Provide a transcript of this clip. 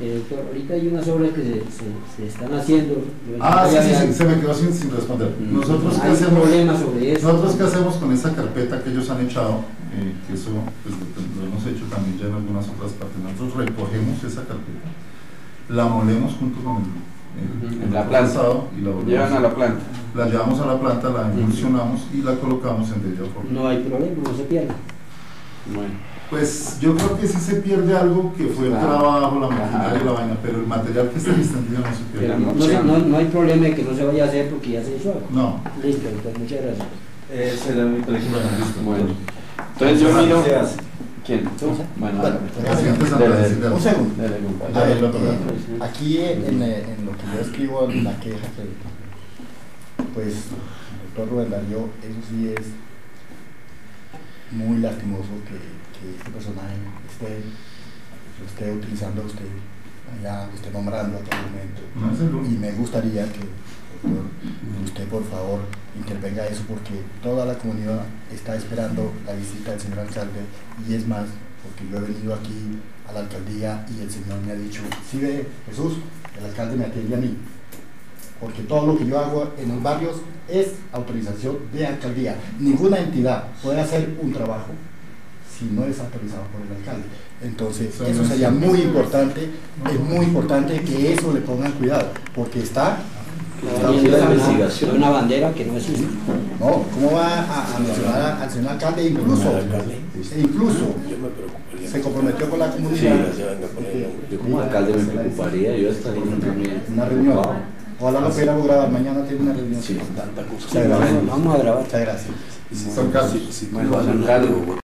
Doctor, ahorita hay unas obras que se están haciendo. Sí, se me quedó sin responder. ¿Nosotros qué hacemos? Problema sobre eso. ¿Nosotros qué hacemos con esa carpeta que ellos han echado? Que eso pues, lo hemos hecho también ya en algunas otras partes. Nosotros recogemos esa carpeta, la molemos junto con la planta y la llevan a la planta. La llevamos a la planta, la emulsionamos y la colocamos en Delia Forma. No hay problema, no se pierde. Bueno. Pues yo creo que sí se pierde algo que fue el trabajo, la maquinaria y la vaina, pero el material que está en extendido no se pierde. No hay problema de que no se vaya a hacer porque ya se hizo algo. No. Listo, doctor, muchas gracias. Ese era mi pregunta. Bueno. Entonces yo miro. ¿Quién? Bueno, un segundo. Aquí en lo que yo escribo en la queja, pues, doctor Rubén Darío, eso sí es muy lastimoso que este personaje lo esté utilizando usted, allá, usted nombrando a todo momento. Y me gustaría que, doctor, usted por favor intervenga eso, porque toda la comunidad está esperando la visita del señor alcalde, y es más, porque yo he venido aquí a la alcaldía y el señor me ha dicho, sí ve, Jesús, el alcalde me atiende a mí, porque todo lo que yo hago en los barrios es autorización de alcaldía. Ninguna entidad puede hacer un trabajo si no es autorizado por el alcalde. Entonces, eso sería muy importante, es muy importante que eso le pongan cuidado, porque está una bandera que no existe. No, ¿cómo va a mencionar al señor alcalde? Incluso se comprometió con la comunidad. Yo como alcalde me preocuparía, yo estaría en una reunión. Ojalá lo pudiéramos grabar, mañana tiene una reunión. Sí, tanta cosa. Vamos a grabar. Muchas gracias. Son casos. Bueno, San Carlos.